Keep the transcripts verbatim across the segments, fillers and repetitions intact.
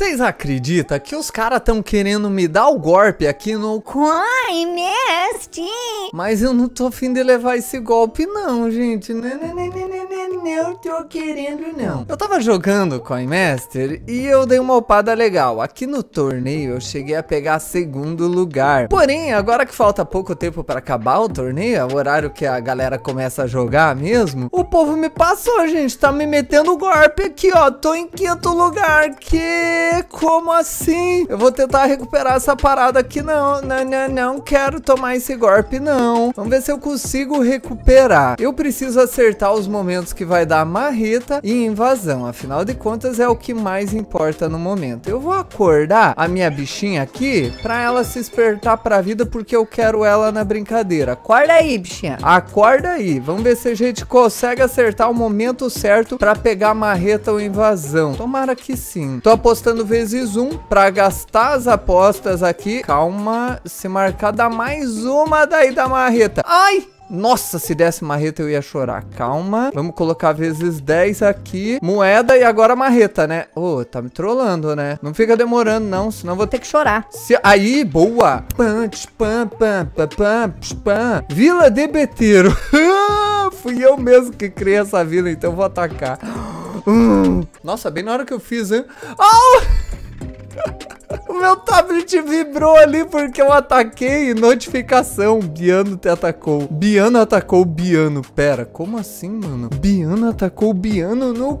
Vocês acreditam que os caras estão querendo me dar o golpe aqui no Coinmestre? Mas eu não tô afim de levar esse golpe não, gente. Não, não, não, não, não, não tô querendo não. Eu tava jogando Coinmaster e eu dei uma upada legal. Aqui no torneio eu cheguei a pegar segundo lugar. Porém, agora que falta pouco tempo para acabar o torneio, é o horário que a galera começa a jogar mesmo, o povo me passou, gente. Tá me metendo o golpe aqui, ó. Tô em quinto lugar. Que? Como assim? Eu vou tentar recuperar essa parada aqui. Não, não, não, não quero tomar esse golpe, não. Vamos ver se eu consigo recuperar. Eu preciso acertar os momentos que vai dar marreta e invasão. Afinal de contas, é o que mais importa no momento. Eu vou acordar a minha bichinha aqui pra ela se despertar pra vida, porque eu quero ela na brincadeira. Acorda aí, bichinha. Acorda aí. Vamos ver se a gente consegue acertar o momento certo pra pegar marreta ou invasão. Tomara que sim. Tô apostando vezes um pra gastar as apostas aqui. Calma, se marcar dá mais uma daí da marreta. Ai! Nossa, se desse marreta eu ia chorar. Calma. Vamos colocar vezes dez aqui. Moeda e agora marreta, né? Ô, oh, tá me trollando, né? Não fica demorando, não. Senão eu vou ter que chorar. Se... Aí, boa. Pam, pam, pam, pam, pam, pam. Vila de Beteiro. Fui eu mesmo que criei essa vila, então eu vou atacar. Nossa, bem na hora que eu fiz, hein? Oh! O meu tablet vibrou ali porque eu ataquei. Notificação, Biano te atacou. Biano atacou o Biano. Pera, como assim, mano? Biano atacou o Biano no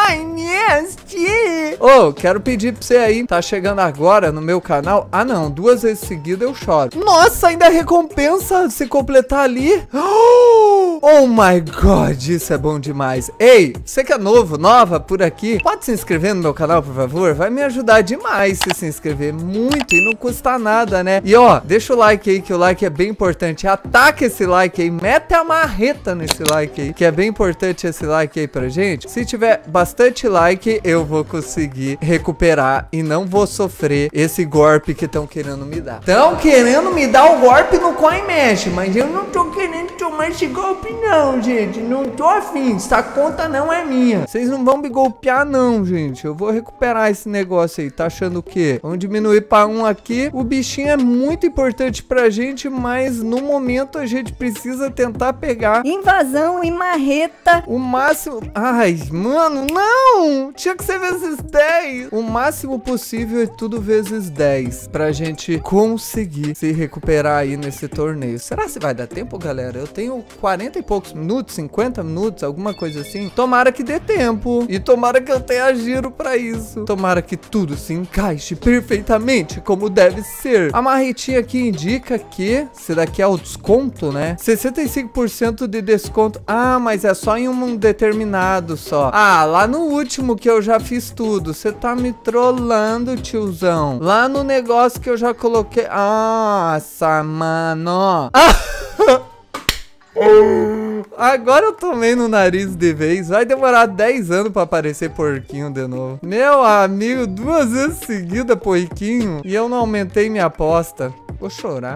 Coinmestre. Ô, oh, quero pedir pra você aí, tá chegando agora no meu canal. Ah não, duas vezes seguida eu choro. Nossa, ainda é recompensa se completar ali. Oh my god, isso é bom demais. Ei, você que é novo, nova por aqui, pode se inscrever no meu canal, por favor? Vai me ajudar demais se se inscrever. Muito e não custa nada, né? E ó, deixa o like aí, que o like é bem importante. Ataca esse like aí, mete a marreta nesse like aí, que é bem importante esse like aí pra gente. Se tiver bastante like, eu vou conseguir recuperar e não vou sofrer esse golpe que estão querendo me dar. Estão querendo me dar o golpe no Coinmestre, mas eu não tô querendo tomar esse golpe não, gente. Não tô afim, essa conta não é minha. Vocês não vão me golpear não, gente. Eu vou recuperar esse negócio aí. Tá achando o quê? Vamos diminuir para um aqui. O bichinho é muito importante pra gente, mas no momento a gente precisa tentar pegar invasão e marreta. O máximo... Ai, mano, não! Tinha que ser vezes dez. O máximo possível é tudo vezes dez pra gente conseguir se recuperar aí nesse torneio. Será que vai dar tempo, galera? Eu tenho quarenta e poucos minutos, cinquenta minutos, alguma coisa assim. Tomara que dê tempo. E tomara que eu tenha giro pra isso. Tomara que tudo se encaixe perfeitamente como deve ser. A marretinha aqui indica que se daqui é o desconto, né? sessenta e cinco por cento de desconto. Ah, mas é só em um determinado só. Ah, lá no último que eu já fiz tudo. Você tá me trollando, tiozão. Lá no negócio que eu já coloquei. Nossa, mano. Ah! Agora eu tomei no nariz de vez. Vai demorar dez anos pra aparecer porquinho de novo. Meu amigo, duas vezes seguida porquinho. E eu não aumentei minha aposta. Vou chorar.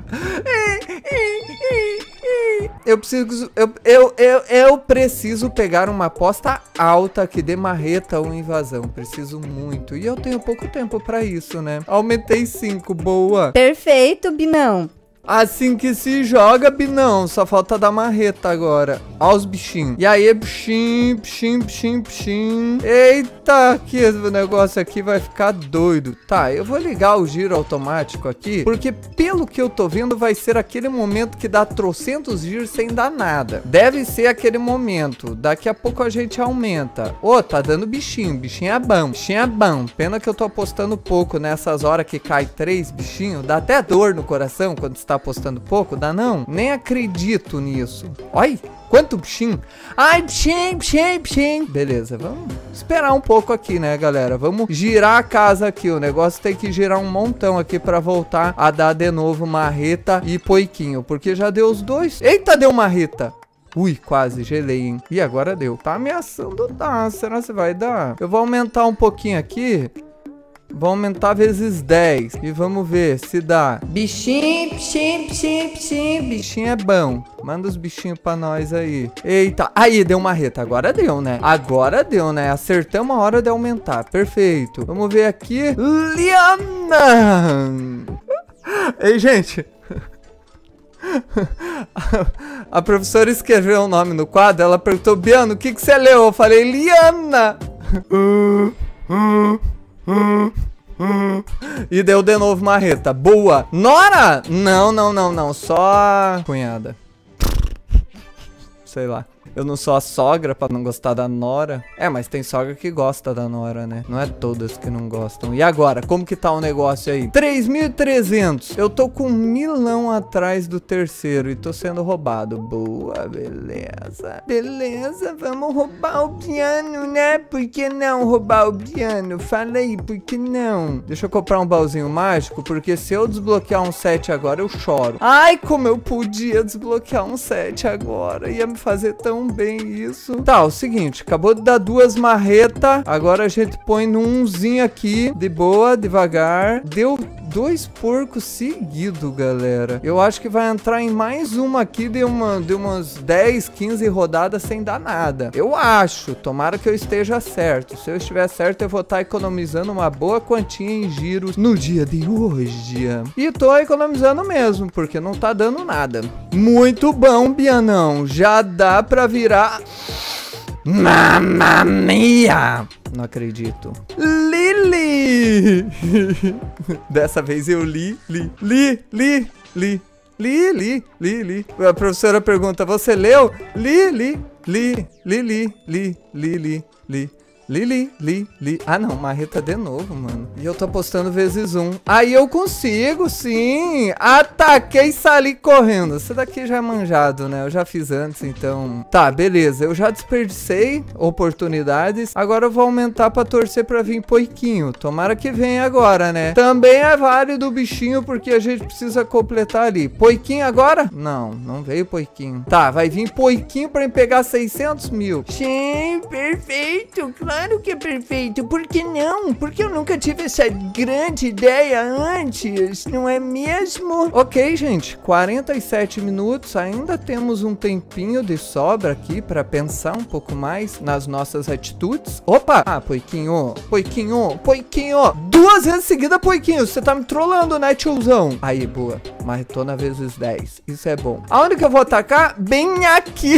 Eu preciso, eu, eu, eu, eu preciso pegar uma aposta alta que dê marreta ou invasão. Preciso muito. E eu tenho pouco tempo pra isso, né? Aumentei cinco, boa. Perfeito, Binão. Assim que se joga, Binão. Só falta dar marreta agora. Ó os bichinhos. E aí, bichinho, bichinho, bichinho, bichinho. Eita, que esse negócio aqui vai ficar doido. Tá, eu vou ligar o giro automático aqui, porque pelo que eu tô vendo, vai ser aquele momento que dá trocentos giros sem dar nada. Deve ser aquele momento. Daqui a pouco a gente aumenta. Ô, oh, tá dando bichinho. Bichinho é bom. Bichinho é bom. Pena que eu tô apostando pouco nessas horas que cai três bichinhos. Dá até dor no coração quando você tá apostando pouco, dá não? Nem acredito nisso. Olha, quanto bichinho. Ai, bichinho, bichinho, bichinho. Beleza, vamos esperar um pouco aqui, né, galera? Vamos girar a casa aqui. O negócio tem que girar um montão aqui pra voltar a dar de novo marreta e poiquinho, porque já deu os dois. Eita, deu marreta. Ui, quase, gelei, hein? E agora deu. Tá ameaçando dar. Será que vai dar? Eu vou aumentar um pouquinho aqui. Vou aumentar vezes dez. E vamos ver se dá. Bichinho, bichinho, bichinho, bichinho, bichinho. Bichinho é bom. Manda os bichinhos pra nós aí. Eita. Aí, deu marreta. Agora deu, né? Agora deu, né? Acertamos a hora de aumentar. Perfeito. Vamos ver aqui. Liana. Ei, gente. A professora escreveu o nome no quadro. Ela perguntou, Biano, o que que você leu? Eu falei, Liana. E deu de novo marreta. Boa. Nora? Não, não, não, não. Só a cunhada. Sei lá. Eu não sou a sogra pra não gostar da nora. É, mas tem sogra que gosta da nora, né? Não é todas que não gostam. E agora, como que tá o negócio aí? três mil e trezentos. Eu tô com um milão atrás do terceiro e tô sendo roubado. Boa, beleza. Beleza, vamos roubar o piano, né? Por que não roubar o piano? Fala aí, por que não? Deixa eu comprar um baúzinho mágico, porque se eu desbloquear um sete agora, eu choro. Ai, como eu podia desbloquear um sete agora. Ia me fazer tão bem isso. Tá, o seguinte, acabou de dar duas marretas. Agora a gente põe no umzinho aqui, de boa, devagar. Deu dois porcos seguidos, galera. Eu acho que vai entrar em mais uma aqui de, uma, de umas dez, quinze rodadas sem dar nada. Eu acho. Tomara que eu esteja certo. Se eu estiver certo, eu vou estar economizando uma boa quantia em giros no dia de hoje. E tô economizando mesmo, porque não tá dando nada. Muito bom, Bianão. Já dá pra virar... Mamma mia! Não acredito. Lili! Dessa vez eu li, li, li, li, li, li, li, li, li. A professora pergunta, você leu? Li, li, li, li, li, li, li, li, li. Lili, li, li. Ah, não, marreta de novo, mano. E eu tô apostando vezes um. Aí eu consigo, sim. Ataquei e saí correndo. Esse daqui já é manjado, né? Eu já fiz antes, então... Tá, beleza. Eu já desperdicei oportunidades. Agora eu vou aumentar pra torcer pra vir poiquinho. Tomara que venha agora, né? Também é válido o bichinho, porque a gente precisa completar ali. Poiquinho agora? Não, não veio poiquinho. Tá, vai vir poiquinho pra me pegar seiscentos mil. Sim, perfeito, claro. Claro que é perfeito, por que não? Porque eu nunca tive essa grande ideia antes, não é mesmo? Ok, gente, quarenta e sete minutos, ainda temos um tempinho de sobra aqui pra pensar um pouco mais nas nossas atitudes. Opa! Ah, poiquinho, poiquinho, poiquinho! Duas vezes seguida, poiquinho, você tá me trollando, né, tiozão? Aí, boa, marretona vezes dez, isso é bom. Aonde que eu vou atacar? Bem aqui!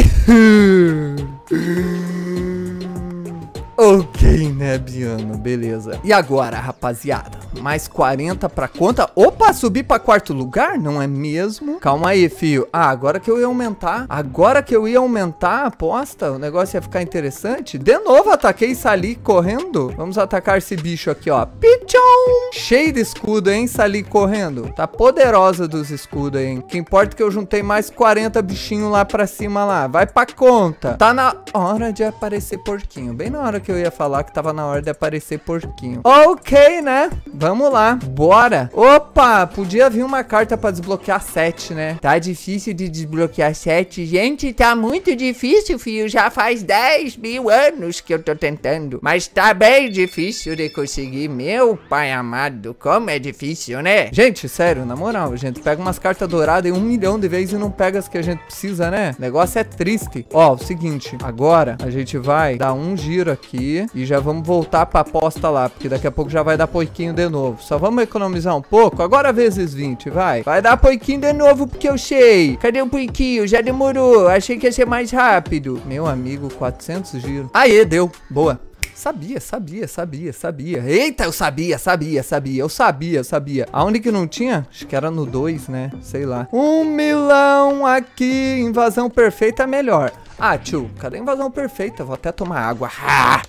Ok, né, Biano? Beleza. E agora, rapaziada? Mais quarenta pra conta. Opa, subi pra quarto lugar? Não é mesmo? Calma aí, filho. Ah, agora que eu ia aumentar. Agora que eu ia aumentar a aposta, o negócio ia ficar interessante. De novo, ataquei e saí correndo. Vamos atacar esse bicho aqui, ó. Pichon! Cheio de escudo, hein? Saí correndo. Tá poderosa dos escudos, hein? O que importa é que eu juntei mais quarenta bichinhos lá pra cima lá. Vai pra conta. Tá na hora de aparecer porquinho. Bem na hora que eu ia falar que tava na hora de aparecer porquinho. Ok, né? Vamos lá. Bora. Opa, podia vir uma carta pra desbloquear sete, né? Tá difícil de desbloquear sete. Gente, tá muito difícil, filho. Já faz dez mil anos que eu tô tentando. Mas tá bem difícil de conseguir. Meu pai amado, como é difícil, né? Gente, sério, na moral, a gente pega umas cartas douradas em um milhão de vezes e não pega as que a gente precisa, né? O negócio é triste. Ó, o seguinte, agora a gente vai dar um giro aqui e já vamos voltar pra aposta lá, porque daqui a pouco já vai dar poiquinho de novo. Só vamos economizar um pouco, agora vezes vinte, vai. Vai dar poiquinho de novo porque eu sei. Cadê o poiquinho? Já demorou, achei que ia ser mais rápido. Meu amigo, quatrocentos giros. Aê, deu, boa. Sabia, sabia, sabia, sabia. Eita, eu sabia, sabia, sabia. Eu sabia, sabia. Aonde que não tinha? Acho que era no dois, né? Sei lá. Um milão aqui. Invasão perfeita é melhor. Ah, tio, cadê a invasão perfeita? Vou até tomar água. Ah!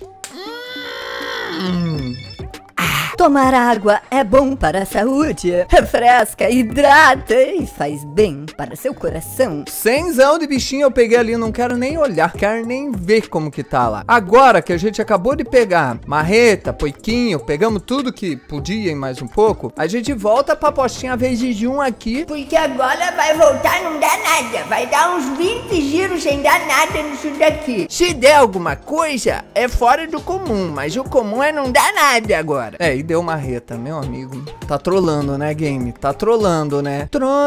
Hum. Tomar água é bom para a saúde, refresca, hidrata e faz bem para seu coração. Cenzão de bichinho eu peguei ali, não quero nem olhar, quero nem ver como que tá lá. Agora que a gente acabou de pegar marreta, poiquinho, pegamos tudo que podia e mais um pouco, a gente volta pra postinha vezes de um aqui. Porque agora vai voltar, não dá nada, vai dar uns vinte giros sem dar nada nisso daqui. Se der alguma coisa, é fora do comum, mas o comum é não dar nada agora. É, e deu marreta, meu amigo. Tá trolando, né, game? Tá trolando, né?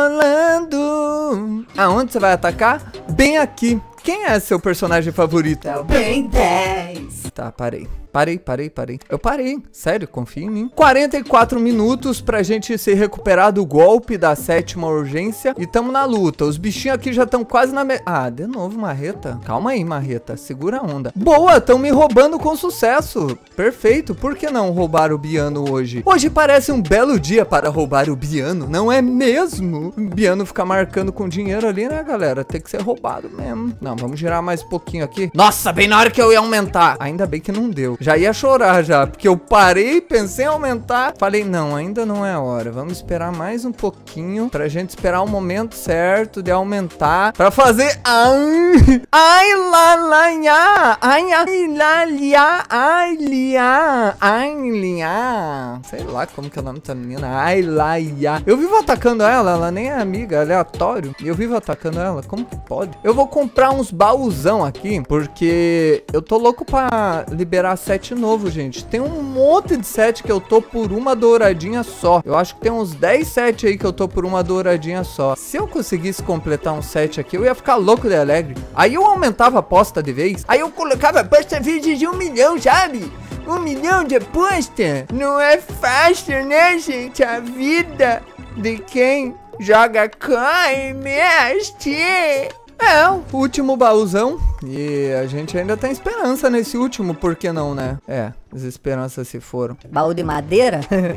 Trolando. Aonde você vai atacar? Bem aqui. Quem é seu personagem favorito? É o Ben dez. Tá, parei. Parei, parei, parei. Eu parei. Sério, confia em mim. quarenta e quatro minutos pra gente se recuperar do golpe da sétima urgência. E tamo na luta. Os bichinhos aqui já estão quase na... Me... Ah, de novo, marreta. Calma aí, marreta. Segura a onda. Boa, estão me roubando com sucesso. Perfeito. Por que não roubar o Biano hoje? Hoje parece um belo dia para roubar o Biano, não é mesmo? O Biano fica marcando com dinheiro ali, né, galera? Tem que ser roubado mesmo. Não, vamos girar mais um pouquinho aqui. Nossa, bem na hora que eu ia aumentar. Ainda bem que não deu. Já ia chorar já, porque eu parei, pensei em aumentar. Falei, não, ainda não é hora. Vamos esperar mais um pouquinho pra gente esperar o momento certo de aumentar. Pra fazer... Ai, ai, lá, lá, nha. Ai, ai, lá, liá. Ai, liá. Ai, liá. Sei lá como que é o nome dessa menina. Ai, lá, iá. Eu vivo atacando ela, ela nem é amiga, aleatório. E eu vivo atacando ela, como que pode? Eu vou comprar uns baúzão aqui, porque eu tô louco pra liberar set novo, gente. Tem um monte de set que eu tô por uma douradinha só. Eu acho que tem uns dez sets aí que eu tô por uma douradinha só. Se eu conseguisse completar um set aqui, eu ia ficar louco de alegre. Aí eu aumentava a aposta de vez. Aí eu colocava aposta vezes de um milhão, sabe? Um milhão de aposta. Não é fácil, né, gente? A vida de quem joga Coin Master. É, o último baúzão. E a gente ainda tem esperança nesse último, por que não, né? É, as esperanças se foram. Baú de madeira?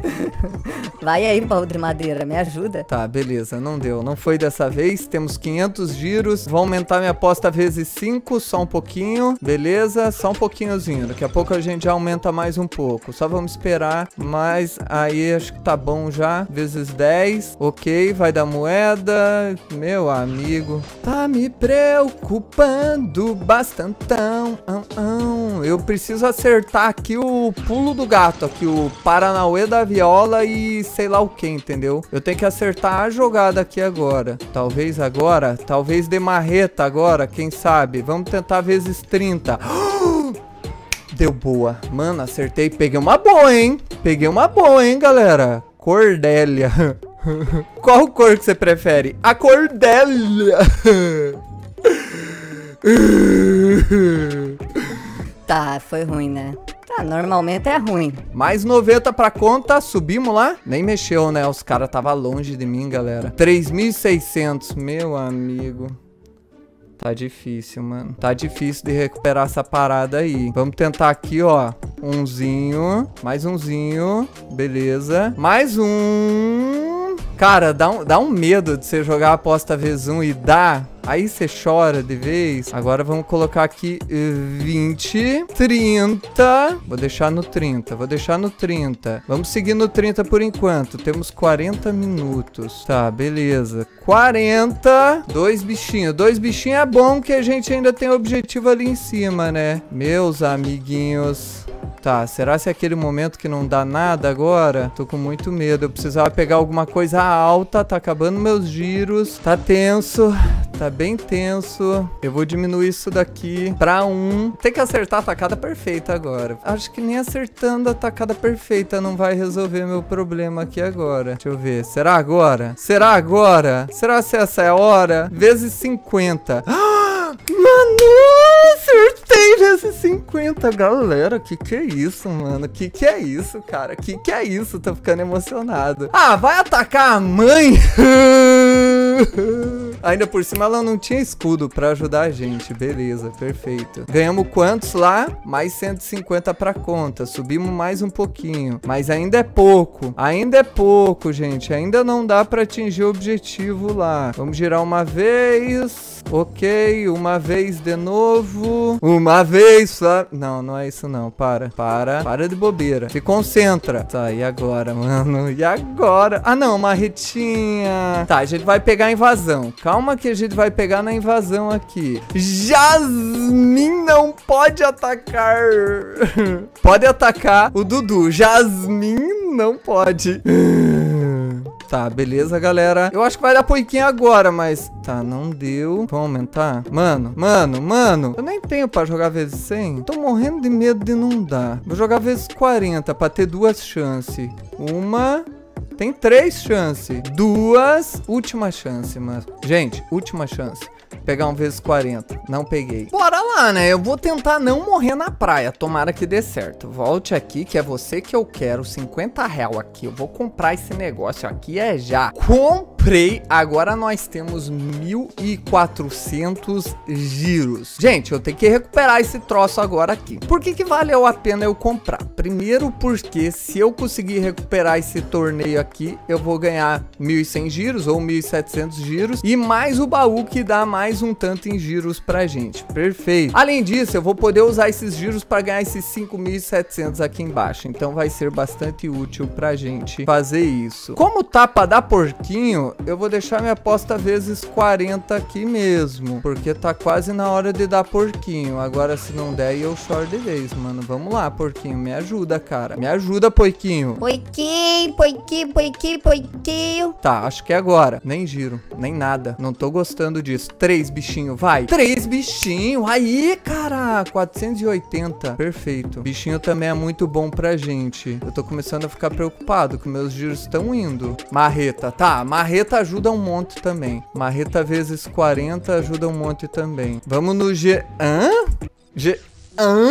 Vai aí, baú de madeira, me ajuda. Tá, beleza, não deu. Não foi dessa vez, temos quinhentos giros. Vou aumentar minha aposta vezes cinco, só um pouquinho. Beleza, só um pouquinhozinho. Daqui a pouco a gente já aumenta mais um pouco. Só vamos esperar, mas aí acho que tá bom já. Vezes dez, ok, vai dar moeda. Meu amigo, tá me preocupando bastantão. Eu preciso acertar aqui o pulo do gato, aqui o Paranauê da viola e sei lá o que, entendeu? Eu tenho que acertar a jogada aqui agora. Talvez agora, talvez de marreta agora, quem sabe? Vamos tentar vezes trinta. Deu boa. Mano, acertei. Peguei uma boa, hein? Peguei uma boa, hein, galera? Cordélia. Qual cor que você prefere? A Cordélia. Tá, foi ruim, né? Tá, normalmente é ruim. Mais noventa pra conta, subimos lá? Nem mexeu, né? Os caras tava longe de mim, galera. três mil e seiscentos, meu amigo. Tá difícil, mano. Tá difícil de recuperar essa parada aí. Vamos tentar aqui, ó. Umzinho. Mais umzinho. Beleza. Mais um. Cara, dá um, dá um medo de você jogar a aposta vezes um e dar. Aí você chora de vez. Agora vamos colocar aqui vinte, trinta. Vou deixar no trinta, vou deixar no trinta. Vamos seguir no trinta por enquanto. Temos quarenta minutos. Tá, beleza. quarenta. Dois bichinhos. Dois bichinhos é bom que a gente ainda tem objetivo ali em cima, né? Meus amiguinhos. Tá, será se é aquele momento que não dá nada agora? Tô com muito medo. Eu precisava pegar alguma coisa alta. Tá acabando meus giros. Tá tenso. Tá bem tenso. Eu vou diminuir isso daqui pra um. Tem que acertar a tacada perfeita agora. Acho que nem acertando a tacada perfeita não vai resolver meu problema aqui agora. Deixa eu ver. Será agora? Será agora? Será se essa é a hora? Vezes cinquenta. Mano, acertei vezes cinquenta, galera. Que que é isso, mano? Que que é isso, cara? Que que é isso? Tô ficando emocionado. Ah, vai atacar a mãe? Ainda por cima ela não tinha escudo pra ajudar a gente. Beleza, perfeito. Ganhamos quantos lá? Mais cento e cinquenta pra conta. Subimos mais um pouquinho. Mas ainda é pouco. Ainda é pouco, gente. Ainda não dá pra atingir o objetivo lá. Vamos girar uma vez. Ok, uma vez de novo. Uma vez só. Não, não é isso não. Para, para. Para de bobeira. Se concentra. Tá, e agora, mano? E agora? Ah, não, uma retinha. Tá, a gente vai pegar a invasão. Calma que a gente vai pegar na invasão aqui. Jasmine não pode atacar. Pode atacar o Dudu. Jasmine não pode. Tá, beleza, galera. Eu acho que vai dar poiquinho agora, mas... Tá, não deu. Vamos aumentar? Mano, mano, mano. Eu nem tenho pra jogar vezes cem. Tô morrendo de medo de não dar. Vou jogar vezes quarenta pra ter duas chances. Uma... Tem três chances. Duas... Última chance, mano. Gente, última chance. Pegar um vezes quarenta. Não peguei. Bora lá, né? Eu vou tentar não morrer na praia. Tomara que dê certo. Volte aqui, que é você que eu quero. cinquenta real aqui. Eu vou comprar esse negócio aqui é já. Comprei. Agora nós temos mil e quatrocentos giros. Gente, eu tenho que recuperar esse troço agora aqui. Por que que valeu a pena eu comprar? Primeiro porque se eu conseguir recuperar esse torneio aqui, eu vou ganhar mil e cem giros ou mil e setecentos giros. E mais o baú que dá mais um tanto em giros pra gente. Perfeito. Além disso, eu vou poder usar esses giros para ganhar esses cinco mil e setecentos aqui embaixo. Então vai ser bastante útil pra gente fazer isso. Como tá pra dar porquinho, eu vou deixar minha aposta vezes quarenta aqui mesmo. Porque tá quase na hora de dar porquinho. Agora se não der, eu choro de vez, mano. Vamos lá, porquinho. Me ajuda, cara. Me ajuda, porquinho. Poiquinho, poiquinho, poiquinho, poiquinho. Tá, acho que é agora. Nem giro, nem nada. Não tô gostando disso. Três bichinhos, vai. Três bichinhos. Aí, cara. quatrocentos e oitenta. Perfeito. Bichinho também é muito bom pra gente. Eu tô começando a ficar preocupado que meus giros estão indo. Marreta. Tá, marreta ajuda um monte também. Marreta vezes quarenta ajuda um monte também. Vamos no G... Hã? G... Hã?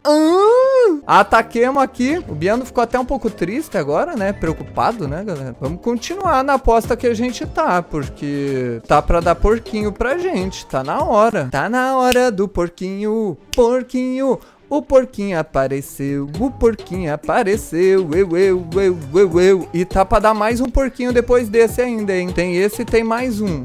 Hã? Ataquemos aqui. O Biano ficou até um pouco triste agora, né? Preocupado, né, galera? Vamos continuar na aposta que a gente tá, porque tá pra dar porquinho pra gente. Tá na hora. Tá na hora do porquinho. Porquinho. O porquinho apareceu, o porquinho apareceu, eu, eu, eu, eu, eu. E tá pra dar mais um porquinho depois desse ainda, hein? Tem esse e tem mais um.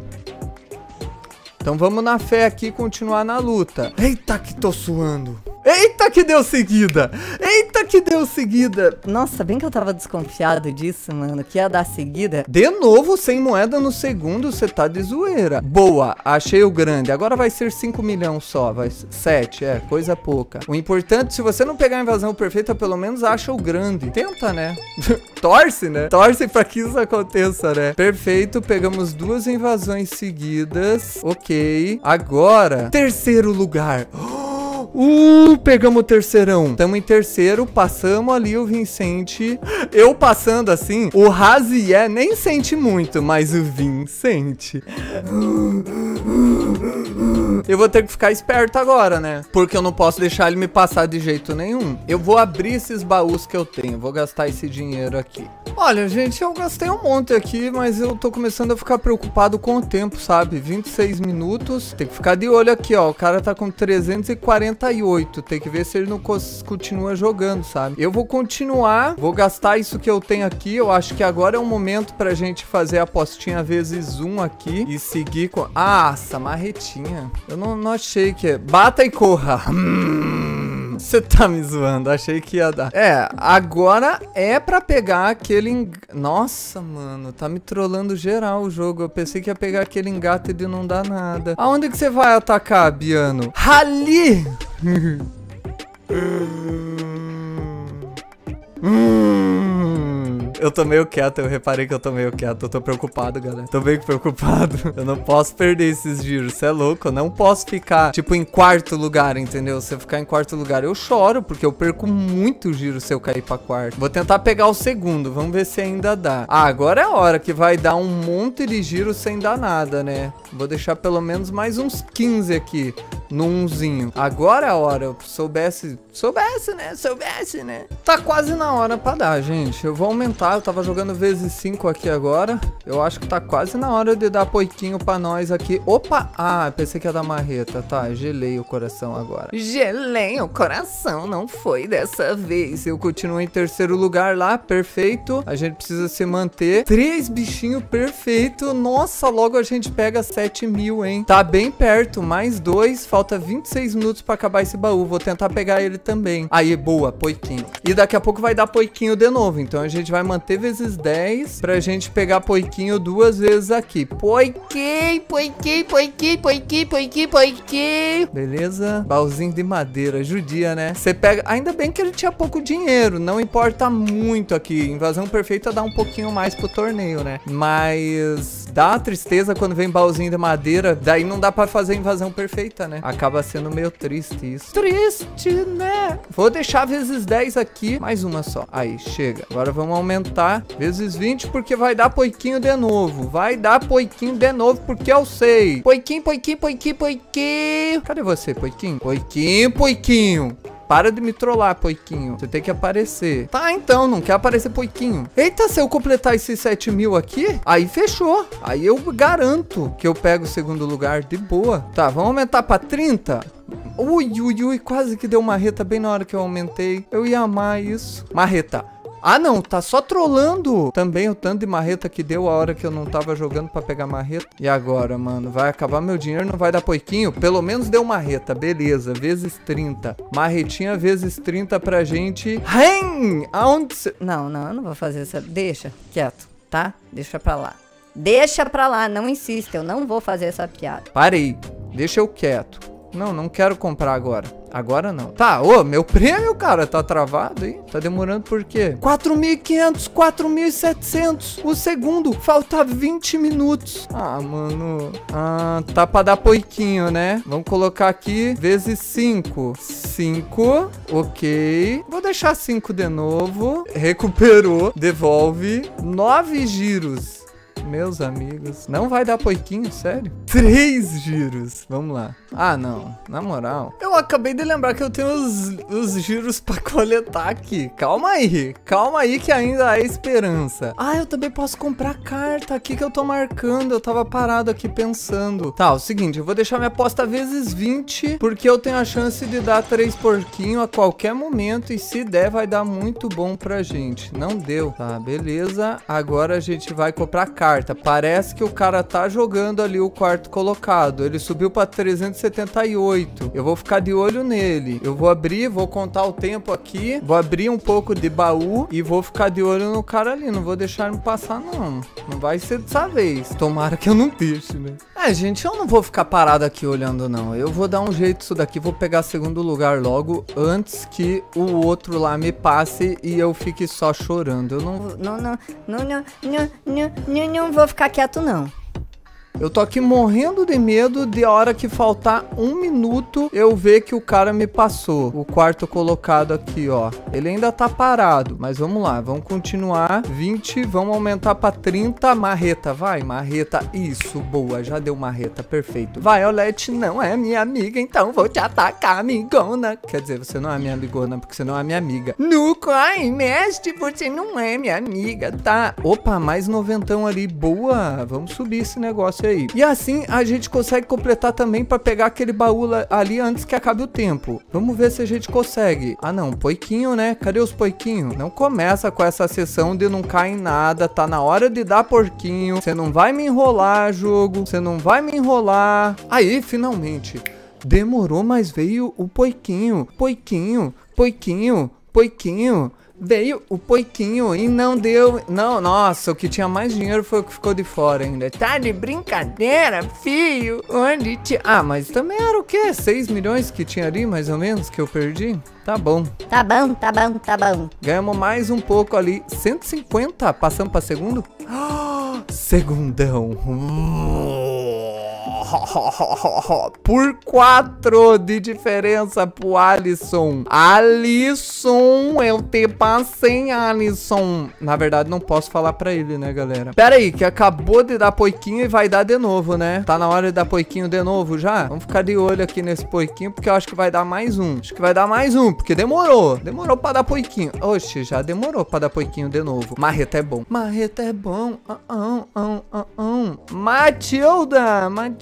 Então vamos na fé aqui e continuar na luta. Eita que tô suando. Eita que deu seguida. Eita que deu seguida. Nossa, bem que eu tava desconfiado disso, mano. Que ia dar seguida. De novo, sem moeda no segundo, você tá de zoeira. Boa, achei o grande. Agora vai ser cinco milhões só. Vai ser sete, é, coisa pouca. O importante, se você não pegar a invasão perfeita, pelo menos acha o grande. Tenta, né? Torce, né? Torce pra que isso aconteça, né? Perfeito, pegamos duas invasões seguidas. Ok. Agora, terceiro lugar. Uh, pegamos o terceirão. Estamos em terceiro, passamos ali o Vincent. Eu passando assim, o Raziel nem sente muito, mas o Vincent. Eu vou ter que ficar esperto agora, né? Porque eu não posso deixar ele me passar de jeito nenhum. Eu vou abrir esses baús que eu tenho. Vou gastar esse dinheiro aqui. Olha, gente, eu gastei um monte aqui, mas eu tô começando a ficar preocupado com o tempo, sabe? vinte e seis minutos. Tem que ficar de olho aqui, ó. O cara tá com trezentos e quarenta e oito. Tem que ver se ele não continua jogando, sabe? Eu vou continuar. Vou gastar isso que eu tenho aqui. Eu acho que agora é o momento pra gente fazer a apostinha vezes um aqui. E seguir com... Ah, essa marretinha. Eu não, não achei que é... Bata e corra. Hum... Você tá me zoando, achei que ia dar. É, agora é pra pegar aquele... Eng... Nossa, mano, tá me trollando geral o jogo. Eu pensei que ia pegar aquele engate de não dar nada. Aonde que você vai atacar, Biano? Ali! Hum, eu tô meio quieto, eu reparei que eu tô meio quieto. Eu tô preocupado, galera. Tô bem preocupado. Eu não posso perder esses giros, você é louco. Eu não posso ficar, tipo, em quarto lugar, entendeu? Se eu ficar em quarto lugar, eu choro, porque eu perco muito giro se eu cair pra quarto. Vou tentar pegar o segundo, vamos ver se ainda dá. Ah, agora é a hora que vai dar um monte de giro sem dar nada, né? Vou deixar pelo menos mais uns quinze aqui no umzinho. Agora é a hora. Eu soubesse... Soubesse, né? Soubesse, né? Tá quase na hora pra dar, gente. Eu vou aumentar. Eu tava jogando vezes cinco aqui agora. Eu acho que tá quase na hora de dar poiquinho pra nós aqui. Opa! Ah, pensei que ia dar marreta. Tá, gelei o coração agora. Gelei o coração. Não foi dessa vez. Eu continuo em terceiro lugar lá. Perfeito. A gente precisa se manter. Três bichinhos, perfeito. Nossa, logo a gente pega sete mil, hein? Tá bem perto. Mais dois. Falta falta vinte e seis minutos pra acabar esse baú. Vou tentar pegar ele também. Aí, boa, poiquinho. E daqui a pouco vai dar poiquinho de novo. Então a gente vai manter vezes dez pra gente pegar poiquinho duas vezes aqui. Poiquinho, poiquinho, poiquinho, poiquinho, poiquinho, poiquinho. Beleza? Baúzinho de madeira. Judia, né? Você pega... Ainda bem que ele tinha pouco dinheiro. Não importa muito aqui. Invasão perfeita dá um pouquinho mais pro torneio, né? Mas... dá uma tristeza quando vem baúzinho de madeira. Daí não dá pra fazer invasão perfeita, né? Acaba sendo meio triste isso. Triste, né? Vou deixar vezes dez aqui. Mais uma só. Aí, chega. Agora vamos aumentar vezes vinte porque vai dar poiquinho de novo. Vai dar poiquinho de novo porque eu sei. Poiquinho, poiquinho, poiquinho, poiquinho. Cadê você, poiquinho? Poiquinho, poiquinho. Para de me trollar, poiquinho. Você tem que aparecer. Tá, então. Não quer aparecer, poiquinho. Eita, se eu completar esses sete mil aqui, aí fechou. Aí eu garanto que eu pego o segundo lugar de boa. Tá, vamos aumentar pra trinta? Ui, ui, ui. Quase que deu marreta bem na hora que eu aumentei. Eu ia amar isso. Marreta. Ah, não, tá só trolando. Também o tanto de marreta que deu a hora que eu não tava jogando pra pegar marreta. E agora, mano? Vai acabar meu dinheiro, não vai dar poiquinho? Pelo menos deu marreta, beleza. Vezes trinta. Marretinha vezes trinta pra gente. Hein? Aonde cê... Não, não, eu não vou fazer essa... Deixa, quieto, tá? Deixa pra lá. Deixa pra lá, não insista. Eu não vou fazer essa piada. Parei. Deixa eu quieto. Não, não quero comprar agora. Agora não. Tá, ô, meu prêmio, cara, tá travado aí? Tá demorando por quê? quatro mil e quinhentos, quatro mil e setecentos. O segundo, falta vinte minutos. Ah, mano. Ah, tá pra dar poiquinho, né? Vamos colocar aqui vezes cinco. cinco, ok. Vou deixar cinco de novo. Recuperou, devolve. nove giros. Meus amigos, não vai dar poiquinho, sério? Três giros, vamos lá. Ah, não, na moral. Eu acabei de lembrar que eu tenho os, os giros pra coletar aqui. Calma aí, calma aí que ainda há esperança. Ah, eu também posso comprar carta aqui que eu tô marcando. Eu tava parado aqui pensando. Tá, o seguinte, eu vou deixar minha aposta vezes vinte, porque eu tenho a chance de dar três porquinhos a qualquer momento. E se der, vai dar muito bom pra gente. Não deu, tá, beleza. Agora a gente vai comprar carta. Parece que o cara tá jogando ali o quarto colocado. Ele subiu pra trezentos e setenta e oito. Eu vou ficar de olho nele. Eu vou abrir, vou contar o tempo aqui. Vou abrir um pouco de baú e vou ficar de olho no cara ali. Não vou deixar ele passar, não. Não vai ser dessa vez. Tomara que eu não deixe, né? É, gente, eu não vou ficar parado aqui olhando, não. Eu vou dar um jeito disso daqui. Vou pegar segundo lugar logo antes que o outro lá me passe e eu fique só chorando. Eu não... Não, não, não, não, não, não, não, não vou ficar quieto, não. Eu tô aqui morrendo de medo de a hora que faltar um minuto eu ver que o cara me passou. O quarto colocado aqui, ó. Ele ainda tá parado, mas vamos lá. Vamos continuar. vinte, vamos aumentar pra trinta. Marreta, vai, marreta. Isso, boa, já deu marreta, perfeito. Violet não é minha amiga, então vou te atacar, amigona. Quer dizer, você não é minha amigona, porque você não é minha amiga. No Coimestre, você não é minha amiga, tá? Opa, mais noventão ali, boa. Vamos subir esse negócio aí. E assim a gente consegue completar também pra pegar aquele baú ali antes que acabe o tempo. Vamos ver se a gente consegue. Ah não, poiquinho, né? Cadê os poiquinhos? Não começa com essa sessão de não cair em nada. Tá na hora de dar porquinho. Você não vai me enrolar, jogo. Você não vai me enrolar. Aí, finalmente. Demorou, mas veio o poiquinho. Poiquinho, poiquinho, poiquinho. Veio o poiquinho e não deu... Não, nossa, o que tinha mais dinheiro foi o que ficou de fora ainda. Tá de brincadeira, filho? Onde te... Ah, mas também era o quê? seis milhões que tinha ali, mais ou menos, que eu perdi? Tá bom. Tá bom, tá bom, tá bom. Ganhamos mais um pouco ali. cento e cinquenta, passamos pra segundo? Segundão. Por quatro de diferença pro Alisson. Alisson, eu te passei, Alisson. Na verdade, não posso falar pra ele, né, galera? Pera aí, que acabou de dar poiquinho e vai dar de novo, né? Tá na hora de dar poiquinho de novo já? Vamos ficar de olho aqui nesse poiquinho, porque eu acho que vai dar mais um. Acho que vai dar mais um, porque demorou. Demorou pra dar poiquinho. Oxe, já demorou pra dar poiquinho de novo. Marreta é bom. Marreta é bom. Uh -uh, uh -uh, uh -uh. Matilda, Matilda.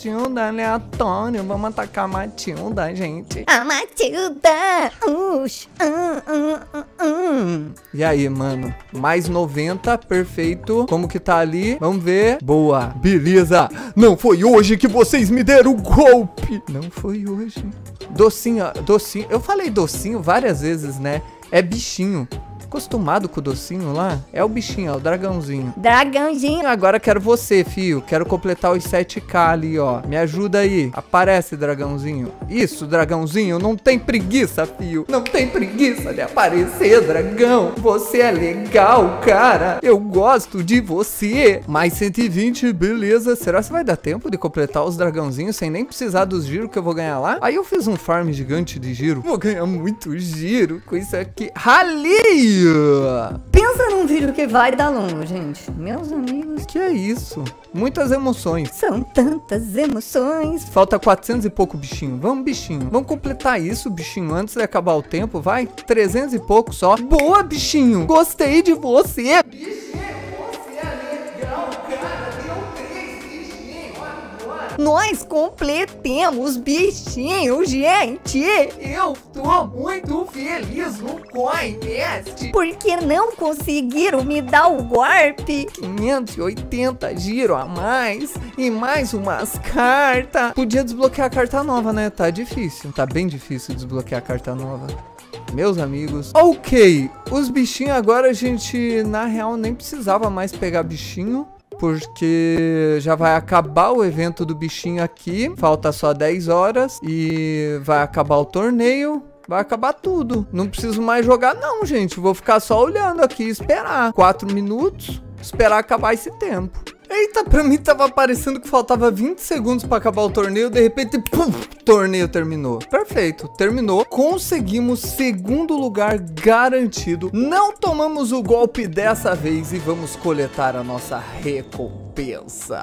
Matilda aleatório. Vamos atacar a Matilda, gente. A Matilda! Ush, hum, hum, hum, hum. E aí, mano? Mais noventa, perfeito. Como que tá ali? Vamos ver. Boa. Beleza. Não foi hoje que vocês me deram o golpe. Não foi hoje. Docinho, docinho. Eu falei docinho várias vezes, né? É bichinho. Acostumado com o docinho lá? É o bichinho, ó, o dragãozinho. Dragãozinho. Agora quero você, fio. Quero completar os sete K ali, ó. Me ajuda aí. Aparece, dragãozinho. Isso, dragãozinho. Não tem preguiça, fio. Não tem preguiça de aparecer, dragão. Você é legal, cara. Eu gosto de você. Mais cento e vinte, beleza. Será que vai dar tempo de completar os dragãozinhos sem nem precisar dos giros que eu vou ganhar lá? Aí eu fiz um farm gigante de giro. Vou ganhar muito giro com isso aqui. Rali! Pensa num vídeo que vai dar longo, gente. Meus amigos. Que é isso? Muitas emoções. São tantas emoções. Falta quatrocentos e pouco bichinho. Vamos, bichinho. Vamos completar isso, bichinho, antes de acabar o tempo, vai? trezentos e pouco só. Boa, bichinho. Gostei de você. Bichinho, você é legal, cara. Deu três bichinhos. Agora. Nós completemos bichinho, gente. Eu tô muito feliz no CoinMest. Porque não conseguiram me dar o golpe. quinhentos e oitenta giro a mais. E mais umas cartas. Podia desbloquear a carta nova, né? Tá difícil. Tá bem difícil desbloquear a carta nova. Meus amigos. Ok. Os bichinhos agora a gente, na real, nem precisava mais pegar bichinho. Porque já vai acabar o evento do bichinho aqui. Falta só dez horas. E vai acabar o torneio. Vai acabar tudo. Não preciso mais jogar não, gente. Vou ficar só olhando aqui e esperar. Quatro minutos. Esperar acabar esse tempo. Eita, pra mim tava parecendo que faltava vinte segundos pra acabar o torneio. De repente, pum, torneio terminou. Perfeito, terminou. Conseguimos segundo lugar garantido. Não tomamos o golpe dessa vez e vamos coletar a nossa recompensa.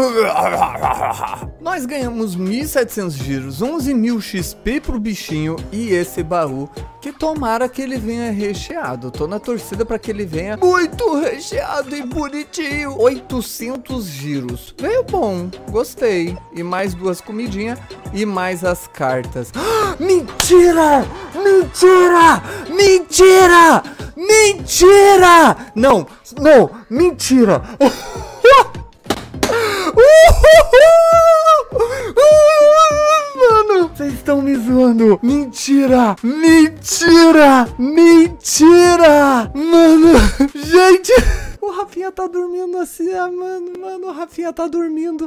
Nós ganhamos mil e setecentos giros, onze mil X P pro bichinho e esse baú. Que tomara que ele venha recheado. Tô na torcida pra que ele venha muito recheado e bonitinho. oitocentos giros. Veio bom. Gostei. E mais duas comidinhas. E mais as cartas. Mentira! Mentira! Mentira! Mentira! Não! Não! Mentira! Mano, vocês estão me zoando. Mentira, mentira, mentira. Mano, gente, o Rafinha tá dormindo assim, ah, mano, mano, o Rafinha tá dormindo.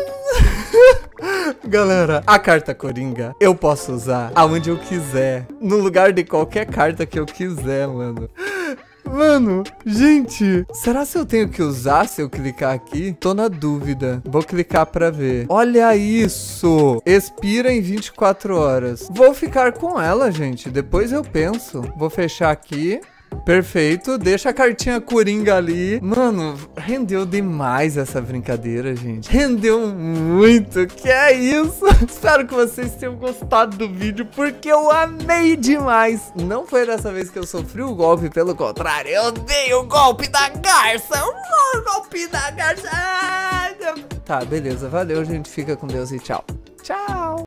Galera, a carta Coringa eu posso usar aonde eu quiser, no lugar de qualquer carta que eu quiser, mano. Mano, gente, será se eu tenho que usar se eu clicar aqui? Tô na dúvida. Vou clicar pra ver. Olha isso! Expira em vinte e quatro horas. Vou ficar com ela, gente. Depois eu penso. Vou fechar aqui. Perfeito, deixa a cartinha Coringa ali. Mano, rendeu demais essa brincadeira, gente. Rendeu muito, que é isso. Espero que vocês tenham gostado do vídeo, porque eu amei demais. Não foi dessa vez que eu sofri o golpe, pelo contrário, eu dei o golpe da garça. O golpe da garça. Tá, beleza, valeu, gente. Fica com Deus e tchau. Tchau.